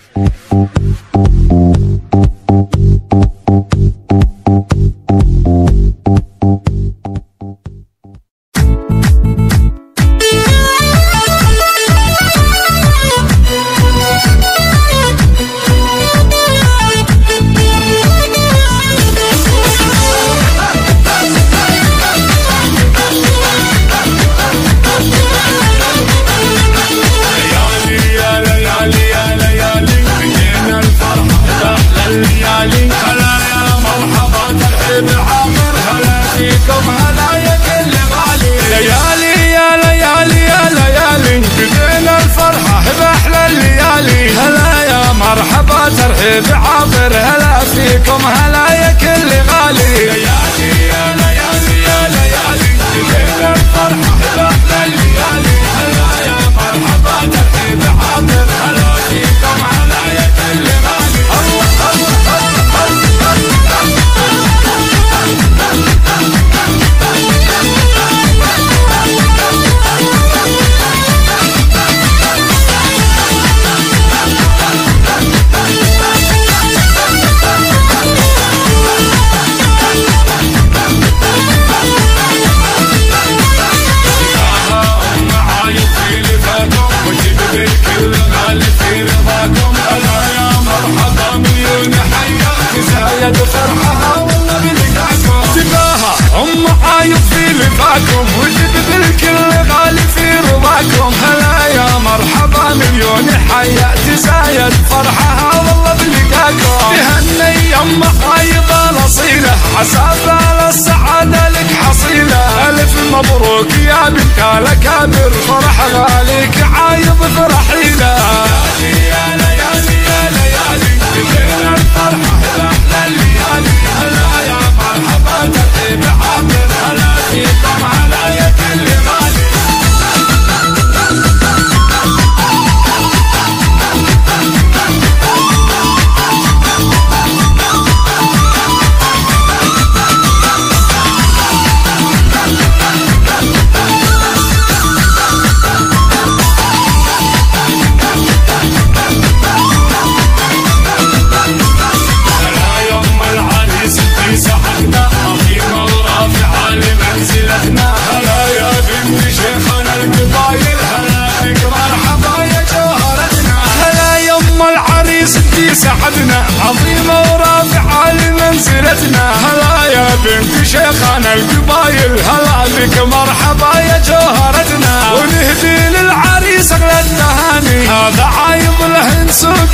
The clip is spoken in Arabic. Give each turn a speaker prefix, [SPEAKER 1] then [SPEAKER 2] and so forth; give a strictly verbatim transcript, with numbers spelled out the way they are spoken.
[SPEAKER 1] ترحيب عابر هلا فيكم هلا يا كل غالي. ليالي يا ليالي يا ليالي ليلة الفرحة أحلى الليالي. هلا يا مرحبا ترحيب عابر هلا فيكم هلا يا كل غالي. الله فرحة والله بلقاكم. تباها أم عايض في لقاكم وجد بالكل غالي في رضاكم. هلا يا مرحبا مليون حيا تزايد فرحها والله بلقاكم. تهني أم عايض الأصيلة عسى السعادة لك حصيلة. ألف مبروك يا بنت الأكابر فرح غاليك عايض فرحيلة. يا ليالي يا ليالي ليلة الفرحة أحلى الليالي. هلا يا مرحبا ترحيب عابر هلا فيكم هلا يا كل غالي. سعدنا عظيمة ورافعة لمنزلتنا. هلا يا بنت شيخنا القبايل هلا بك مرحبا يا جوهرتنا. ونهدي للعريس اغلى التهاني هذا عايض له نسون